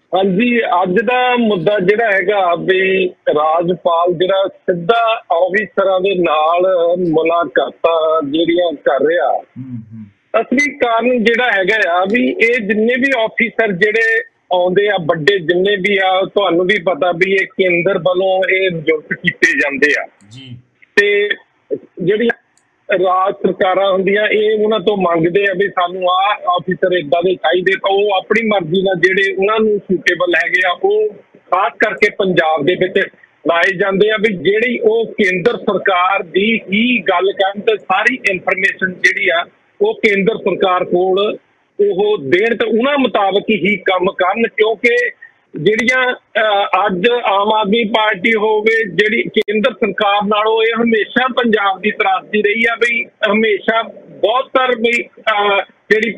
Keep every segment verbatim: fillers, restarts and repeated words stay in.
हाँ जी, अज का मुद्दा जिहड़ा हैगा भी राजपाल जिहड़ा सिद्धा ऑफिसरां दे नाल मुलाकातां जिहड़ियां कर रहा। हम्म, हम्म, असली कारण जिहड़ा हैगा आ भी ये जिन्ने भी ऑफिसर जिहड़े आउंदे आ वड्डे जिन्ने भी आ तुहानूं भी पता भी ये केंद्र वालों ये नियुक्त कीते जांदे आ जी ते ਜਿਹੜੀਆਂ ਰਾਜ ਸਰਕਾਰਾਂ ਹੁੰਦੀਆਂ ਇਹ ਉਹਨਾਂ ਤੋਂ ਮੰਗਦੇ ਆ ਵੀ ਸਾਨੂੰ ਆਹ ਆਫਿਸਰ ਇਦਾਂ ਦੇ ਚਾਹੀਦੇ ਤਾਂ ਉਹ ਆਪਣੀ ਮਰਜ਼ੀ ਨਾਲ ਜਿਹੜੇ ਉਹਨਾਂ ਨੂੰ ਸੂਟੇਬਲ ਹੈਗੇ ਆ ਉਹ ਖਾਸ ਕਰਕੇ ਪੰਜਾਬ ਦੇ ਵਿੱਚ ਲਾਏ ਜਾਂਦੇ ਆ ਵੀ ਜਿਹੜੀ ਉਹ ਕੇਂਦਰ ਸਰਕਾਰ ਦੀ ਹੀ ਗੱਲ ਕਰਨ ਤੇ ਸਾਰੀ ਇਨਫੋਰਮੇਸ਼ਨ ਜਿਹੜੀ ਆ ਉਹ ਕੇਂਦਰ ਸਰਕਾਰ ਕੋਲ ਉਹ ਦੇਣ ਤੇ ਉਹਨਾਂ ਮੁਤਾਬਕ ਹੀ ਕੰਮ ਕਰਨ ਕਿਉਂਕਿ ਜਿਹੜੀਆਂ ਅੱਜ ਆਮ ਆਦਮੀ ਪਾਰਟੀ ਹੋਵੇ ਜਿਹੜੀ ਕੇਂਦਰ ਸਰਕਾਰ ਨਾਲੋਂ ਇਹ ਹਮੇਸ਼ਾ ਪੰਜਾਬ ਦੀ ਤਰਾਸਦੀ ਰਹੀ ਆ ਵੀ ਹਮੇਸ਼ਾ ਬਹੁਤ ਸਾਰ ਵੀ ਜਿਹੜੀ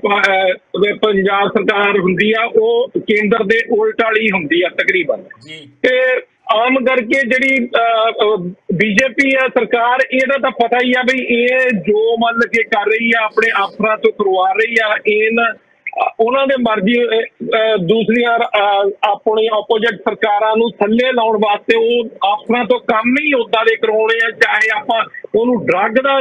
ਪੰਜਾਬ ਸਰਕਾਰ ਹੁੰਦੀ ਆ ਉਹ ਕੇਂਦਰ ਦੇ ਉਲਟ ਵਾਲੀ ਹੁੰਦੀ ਆ ਤਕਰੀਬਨ ਤੇ ਆਮ ਕਰਕੇ ਜਿਹੜੀ ਬੀਜੇਪੀ ਆ ਸਰਕਾਰ ਇਹਦਾ ਤਾਂ ਪਤਾ ਹੀ ਆ ਵੀ ਇਹ ਜੋ ਮੰਨ ਕੇ ਕਰ ਰਹੀ ਆ ਆਪਣੇ ਅਫਸਰਾਂ ਤੋਂ ਕਰਵਾ ਰਹੀ ਆ ਇਹਨਾਂ ਉਹਨਾਂ ਦੇ ਮਰਜ਼ੀ ਦੂਸਰੀਆਂ ਆਪਣੀ ਆਪੋਜਿਟ ਸਰਕਾਰਾਂ ਨੂੰ ਥੱਲੇ ਲਾਉਣ ਵਾਸਤੇ ਉਹ ਅਫਸਰਾਂ ਤੋਂ ਕੰਮ ਹੀ ਉੱਦਾਂ ਦੇ ਕਰਵਾਉਣੇ ਆ ਚਾਹੇ ਆਪਾਂ ਉਹਨੂੰ ਡਰੱਗ ਦਾ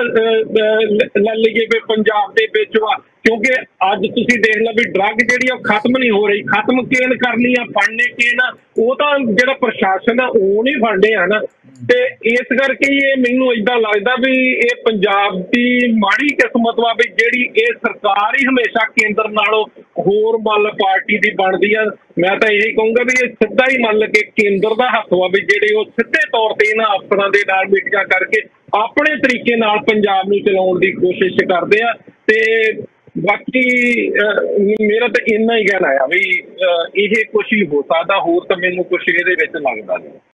ਲੈ ਲਈਏ ਵੀ ਪੰਜਾਬ ਦੇ ਵਿੱਚ ਵਾ ਕਿਉਂਕਿ ਅੱਜ ਤੁਸੀਂ ਦੇਖ ਲਓ ਵੀ ਡਰੱਗ ਜਿਹੜੀ ਆ ਖਤਮ ਨਹੀਂ ਹੋ ਰਹੀ ਖਤਮ ਕਿਹਨ ਕਰਨੀ ਆ ਫੜਨੇ ਕਿਹਨ ਉਹ ਤਾਂ ਜਿਹੜਾ ਪ੍ਰਸ਼ਾਸਨ ਆ ਉਹ ਨਹੀਂ ਫੜਦੇ ਹਨ ਤੇ ਇਸ ਕਰਕੇ ਇਹ ਮੈਨੂੰ ਏਦਾਂ ਲੱਗਦਾ ਵੀ ਇਹ ਪੰਜਾਬ ਦੀ ਮਾੜੀ ਕਿਸਮਤ ਵਾ ਵੀ ਜਿਹੜੀ ਇਹ ਸਰਕਾਰ ਹੀ ਹਮੇਸ਼ਾ ਕੇਂਦਰ ਨਾਲੋਂ ਹੋਰ ਮੱਲ ਪਾਰਟੀ ਦੀ ਬਣਦੀ ਆ ਮੈਂ ਤਾਂ ਇਹੀ ਕਹੂੰਗਾ ਵੀ ਇਹ ਸਿੱਧਾ ਹੀ ਮੰਨ ਕੇ ਕੇਂਦਰ ਦਾ ਹੱਥ ਵਾ ਵੀ ਜਿਹੜੇ ਉਹ ਸਿੱਧੇ ਤੌਰ ਤੇ ਇਹਨਾਂ ਅਫਸਰਾਂ ਦੇ ਨਾਲ ਮੀਟਿੰਗਾਂ ਕਰਕੇ ਆਪਣੇ ਤਰੀਕੇ ਨਾਲ ਪੰਜਾਬ ਨੂੰ ਚਲਾਉਣ ਦੀ ਕੋਸ਼ਿਸ਼ ਕਰਦੇ ਆ ਤੇ ਬਾਕੀ ਮੇਰਾ ਤਾਂ ਇੰਨਾ ਹੀ ਕਹਿਣਾ ਆ ਵੀ ਇਹ ਕੁਛ ਹੀ ਹੋ ਸਕਦਾ ਹੋਰ ਤਾਂ ਮੈਨੂੰ ਕੁਛ ਇਹਦੇ ਵਿੱਚ ਲੱਗਦਾ ਨਹੀਂ।